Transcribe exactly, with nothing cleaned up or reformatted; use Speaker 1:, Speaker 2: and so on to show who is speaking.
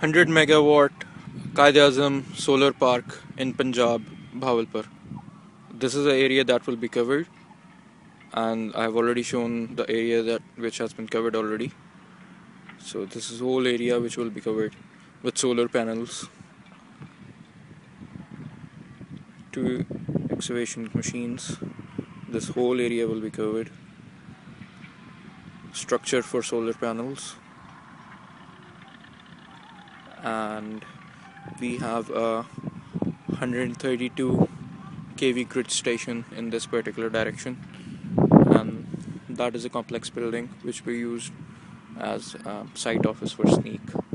Speaker 1: hundred megawatt Quaid Azam solar park in Punjab, Bhawalpur. This is the area that will be covered, and I have already shown the area that which has been covered already. So this is whole area which will be covered with solar panels, two excavation machines. This whole area will be covered. Structure for solar panels, and we have a one hundred thirty-two K V grid station in this particular direction, and that is a complex building which we use as a site office for C N E E C.